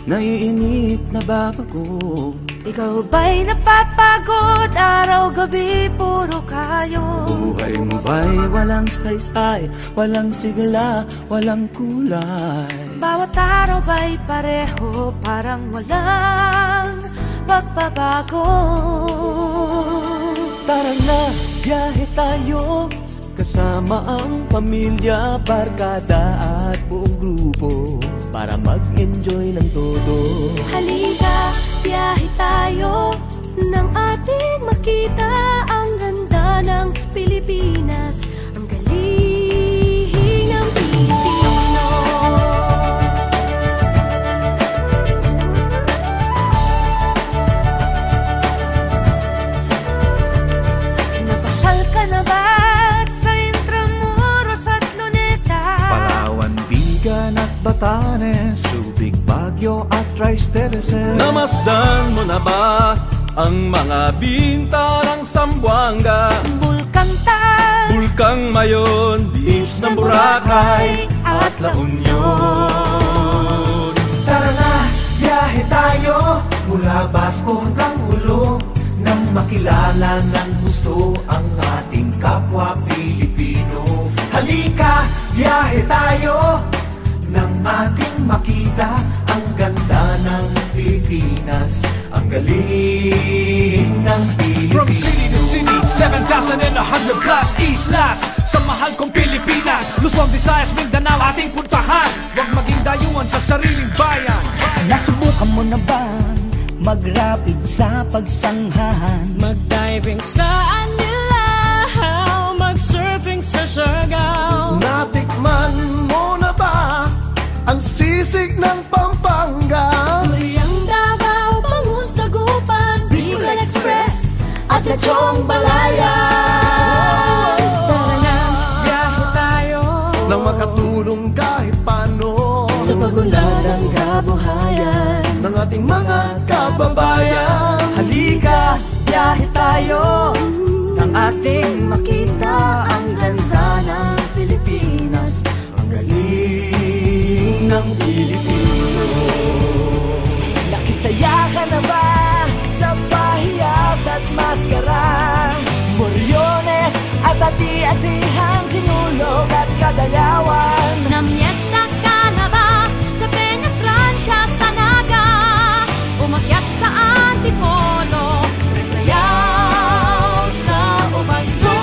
naiinip na babago. Ikaw ba'y napapagod? Araw-gabi puro kayo. Buhay mo ba'y walang saysay, walang sigla, walang kulay? Bawat araw ba'y pareho, parang walang pagbabago? Tara na, biyahe tayo, kasama ang pamilya, barkada at buong grupo, para mag-enjoy ng todo. Halika, biyahe tayo, nang ating makita ang ganda ng Pilipinas, ang galing ng Pilipino. Napasyal ka na ba sa Intramuros at Luneta? Palawan, Bigan at Batanes, Subic, Baguio at Tristereses. Namasdan mo na ba ang mga binta ng Zamboanga, Bulkang Tal, Bulkang Mayon, Beach ng Boracay at La Union? Tara na, biyahe tayo, mula Basco hanggang Ulo, nang makilala ng gusto ang ating kapwa Pilipino. Halika, biyahe tayo, nang ating makita ang ganda ng Pilipinas, ang galing ng Pilipinas. From city to city, 7,100 plus East Las, sa mahal kong Pilipinas, Luzon, Visayas, Mindanao ating puntahan. Huwag maging dayuhan sa sariling bayan. Nasubukan mo na ba mag-rapid sa pagsanghahan? mag-diving sa Anilaw, mag-surfing sa Siargao. Natikman mo na ba ang sisig ng Pampanga? Muriang Davao, Bangus, Dagupan, Bicol Express at Lechong Balaya. Tara na, biyahe tayo, Nang makatulong kahit paano sa pagunlad ng kabuhayan ng ating mga kababayan. Halika, biyahe tayo, nang ating makita ang ganda ng Pilipinas, ang galing ng Pilipino. Nakisaya ka na ba sa pahiyas at maskara? Moriones at ati-atihan, Sinulog at Kadayawan. Namiesta ka na ba sa Peña Francia, sa Naga? Umakyat sa Antipolo, sayaw sa Ubando.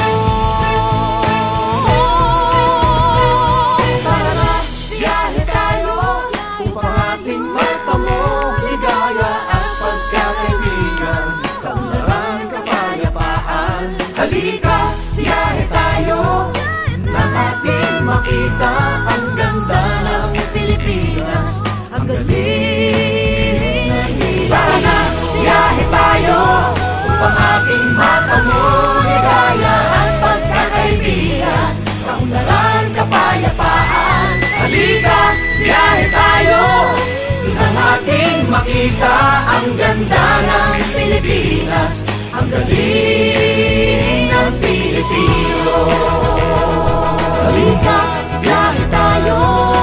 Tara na, biyahe tayo, upang ating matamo ligaya at pagkakaibigan, kaunlaran, kapayapaan. Halika, biyahe tayo, nang ating makita ang ganda ng Pilipinas, ang galing ng Pilipinas. Tara na, biyahe tayo, upang ating matamo ligaya at pagkakaibigan, kaunlaran, kapayapaan. Halika, biyahe tayo, nang ating makita ang ganda ng Pilipinas, ang galing ng Pilipino. Halika, biyahe tayo.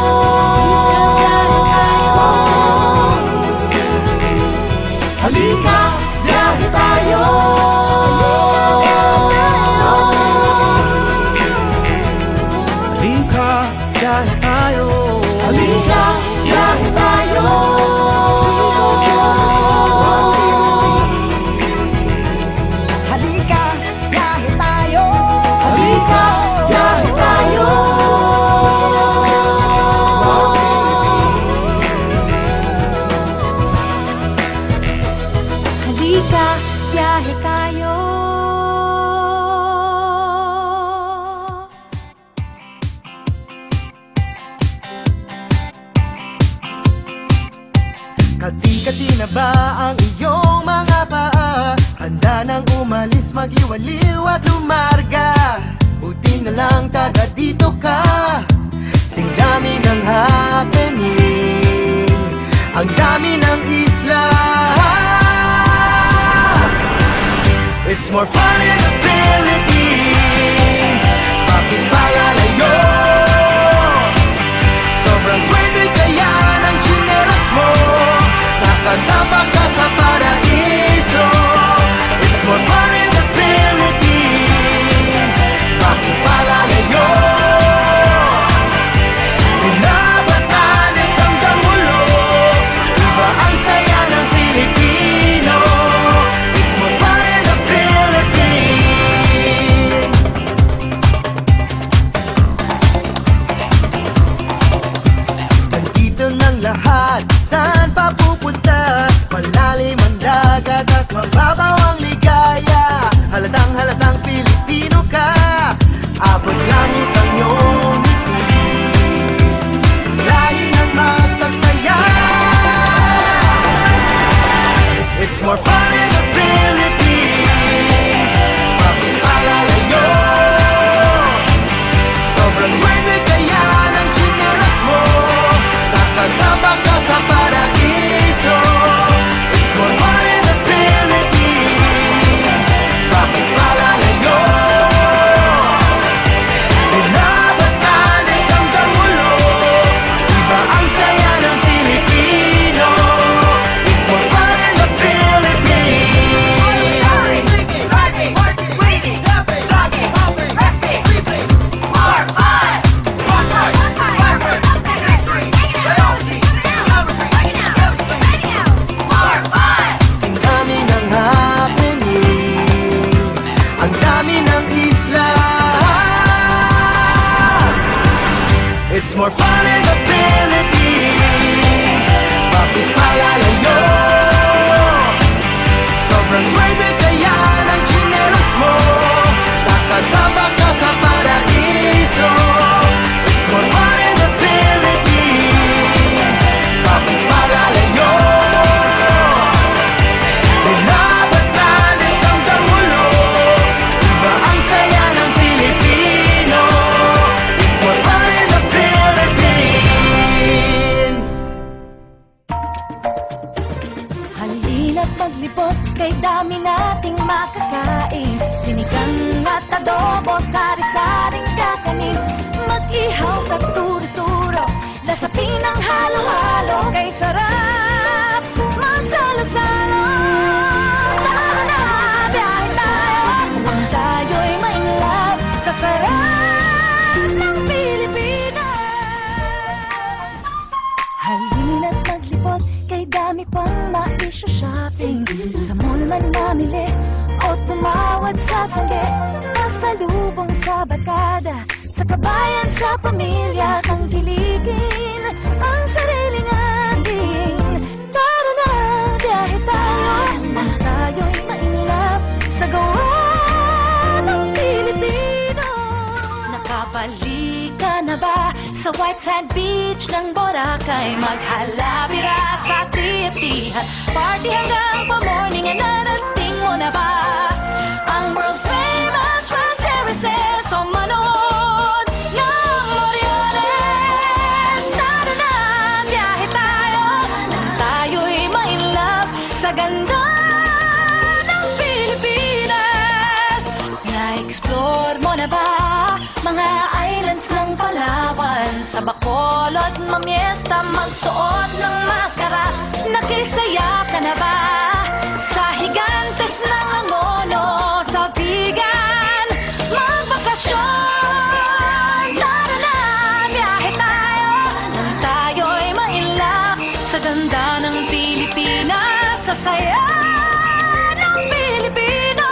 Halika, biyahe tayo. Halika, biyahe tayo. Halika, biyahe tayo. Halika, biyahe tayo. Halika, biyahe tayo. Halika, biyahe tayo. Kati-kati na ba ang iyong mga paa? Handa nang umalis, mag-iwaliw at lumarga. Buti na lang taga dito ka, sing dami ng happening, ang dami ng isla. It's more fun in the Philippines. Bakit pa lalayo? Sobrang swerte kaya ng tsinelas mo. Halina't maglibot, kay dami nating makakain. Sinigang at adobo, sari-saring kakanin. Mag-ihaw sa turo-turo, lasapin ang halo-halo. Kay sarap magsalo-salo. Tara na, biyahe tayo, kung tayo'y ma-inlove sa sarap ng Pilipinas. Halina't maglibot, kay dami pang ma-shopping. Sa mall man mamili o tumawad sa tiyangge. Pasalubong sa barkada, sa kabayan, sa pamilya. Tangkilikin ang sariling ating. Tara na, biyahe tayo, kung tayo'y ma-inlove sa gawa ng Pilipino. Nakapalika na ba sa White Sand Beach ng Boracay? Maghalabira sa titihan, party hanggang pa-morning. Narating mo na ba ang world famous Franz Terraces o manood ng Moriones? Tara na, biyahe tayo, tayo'y ma-inlove sa ganda ng Pilipinas. Na-explore mo na ba mga islands ng Palawan? Sa Bacolod, mamiesta, magsuot ng maskara. Nakisaya ka na ba sa Higantes ng Angono? Sa Vigan, magbakasyon. Tara na, biyahe tayo, tayo'y ma-inlove sa ganda ng Pilipinas. Sa saya ng Pilipino.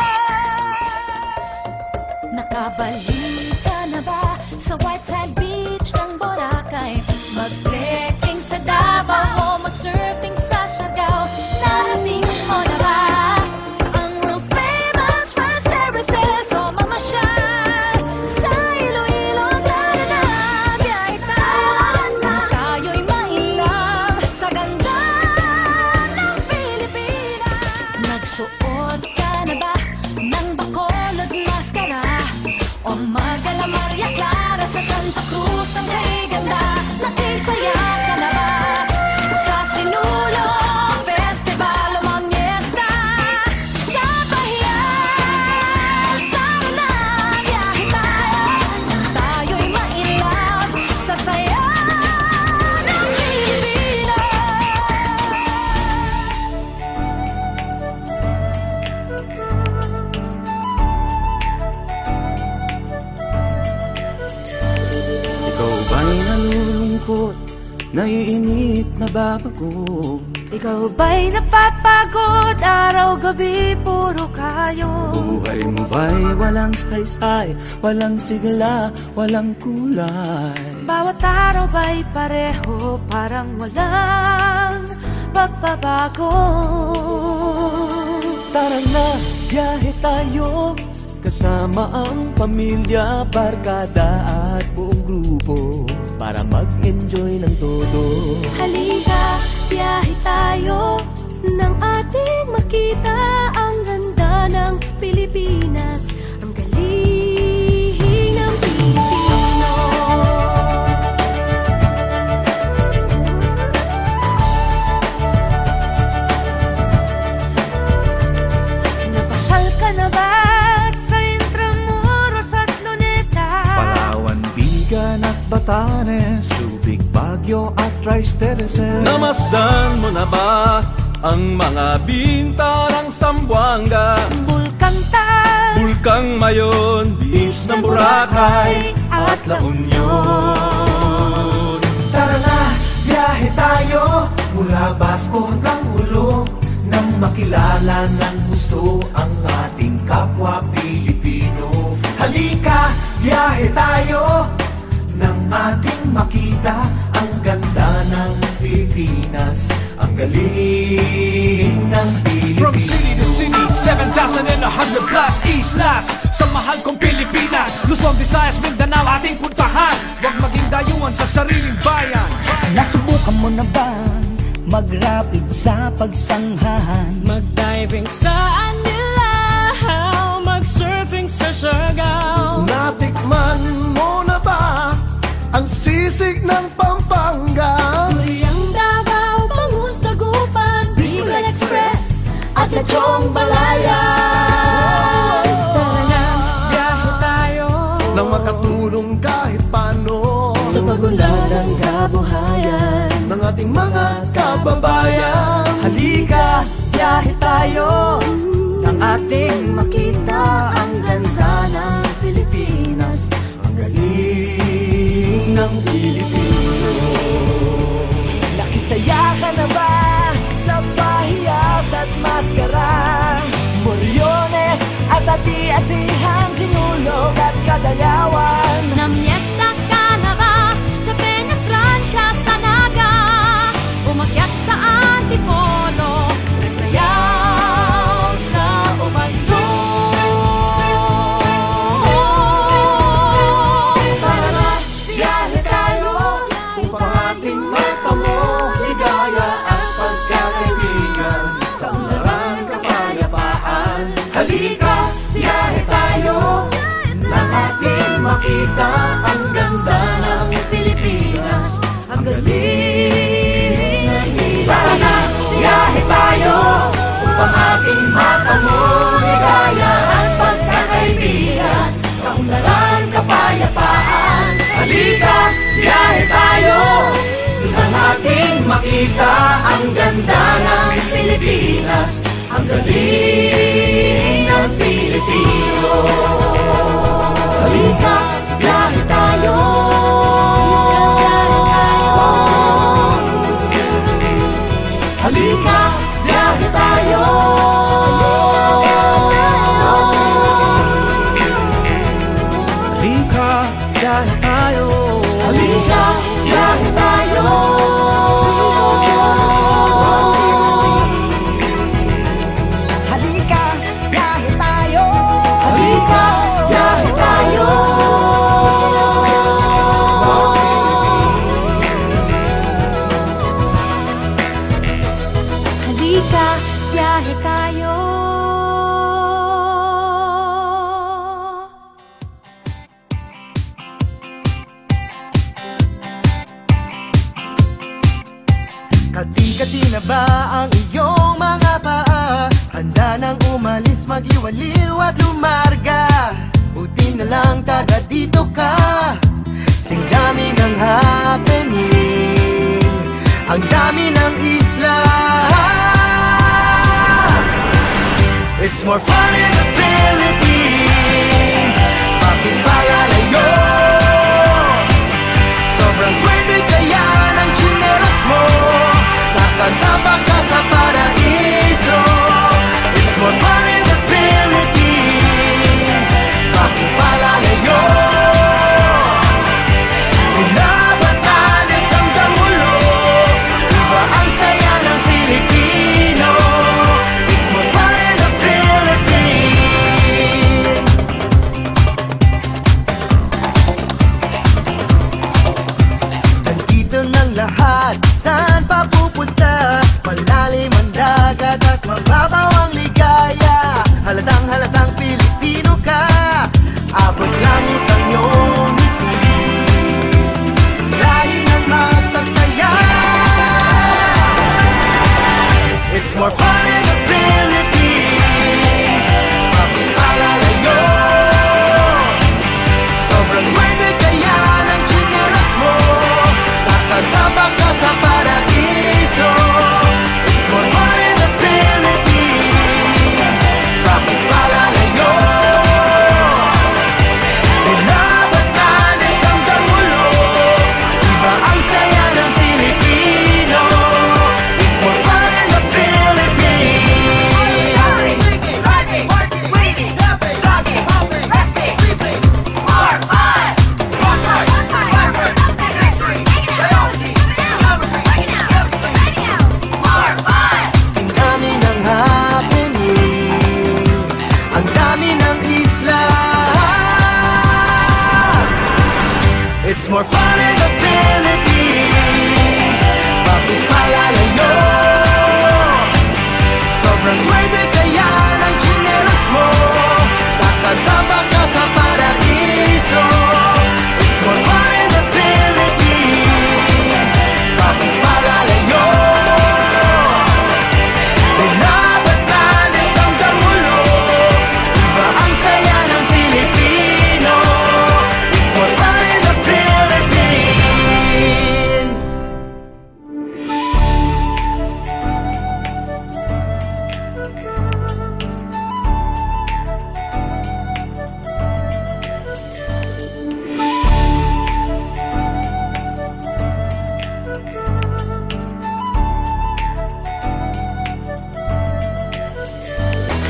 Nakabalita na ba sa White Sand Beach ng Boracay? Mag-trekking sa Davao o mag-surfing sa Siargao. Narating mo na ba ang world famous Franz Terraces o mamasyal sa Iloilo? Tara na, biyahe tayo, tayo'y ma-inlove sa ganda ng Pilipinas. Nagsuot ka na ba ng Bacolod maskara? O magala Maria Clara sa Santa Cruz ang kay ganda? Nakisaya ka na ba sa Sinulog Festival o mamiesta sa Bahian? Tara na, biyahe tayo, tayo'y ma-inlove sa saya ng Pilipinas. Ikaw ba'y nalulungkot, naiinip, nababagot? Ikaw ba'y napapagod, araw-gabi puro kayo? Buhay mo ba'y walang saysay, walang sigla, walang kulay? Bawat araw ba'y pareho, parang walang pagbabago? Tara na, biyahe tayo, kasama ang pamilya, barkada at buong grupo, para mag-enjoy ng todo. Halika, biyahe tayo, nang ating makita ang ganda ng Pilipinas, ang galing ng Pilipino. Napasyal ka na ba sa Intramuros at Luneta? Palawan, Bigan at Batanes, Subic, Baguio at Rice Terraces. Namasdan mo na ba ang mga binta ng Zamboanga? Bulkang-Tal, Bulkang Mayon, Beach ng Boracay at La Union. Tara na, biyahe tayo, mula Basco hanggang Ulo, nang makilala ng gusto ang ating kapwa Pilipino. Halika, biyahe tayo, nang ating makita ang ganda ng Pilipinas, ang galing ng Pilipino. From city to city, 7,100 plus islas sa mahal kong Pilipinas. Luzon, Visayas, Mindanao ating puntahan. Huwag maging dayuhan sa sariling bayan. Nasubukan mo na ba mag-rapid sa pagsanghahan? mag-diving sa Anilao, mag-surfing sa Siargao. Natikman mo na ba ang sisig ng Pampanga? Duriang Davao, Bangus, Dagupan, Bicol at Lechong Malaya. Tara na, biyahe tayo Nang makatulong kahit paano Sa pagunlad ng kabuhayan ng ating mga kababayan. Halika, biyahe tayo nang ating makita ang ganda ng Pilipinas, ang galing ng Pilipino. Nakisaya ka na ba sa pahiyas at maskara? Moryones at ati-atihan, sinulog at kadayawan. Namiesta ka na ba sa Peña Francia, sa Naga? Umakyat sa Antipolo, Sayaw sa Ubandong. Tara na, biyahe tayo upang ating matamo ligaya at pagkakaibigan, kaunlaran, kapayapaan. Halika, biyahe tayo nang ating makita ang ganda ng Pilipinas, ang galing ng Pilipino. Tara na, biyahe tayo upang ating matamo ligaya at pagkakaibigan, kaunlaran, kapayapaan. Halika, biyahe tayo nang ating makita ang ganda ng Pilipinas, ang galing ng Pilipino. Halika, biyahe tayo. Halika, biyahe tayo. Halika, biyahe tayo. Halika, biyahe tayo. Halika, biyahe tayo. Halika, biyahe tayo. halika, biyahe tayo. Kati-kati na ba ang iyong mga paa? Handa nang umalis, magliwaliw at lumarga. Buti na lang taga dito ka. Singdaming ang happening, ang dami ng isla. It's more fun in the Philippines. Bakit ba lalayo? Sobrang swerte kaya ng tsinelas mo. Nakatapa ka sa paraiso. It's more fun in the Philippines. Bakit pa lalayo? Mula Batanes hanggang Mulo, iba ang saya ng Pilipino. It's more fun in the Philippines.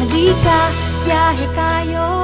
Halika, biyahe tayo.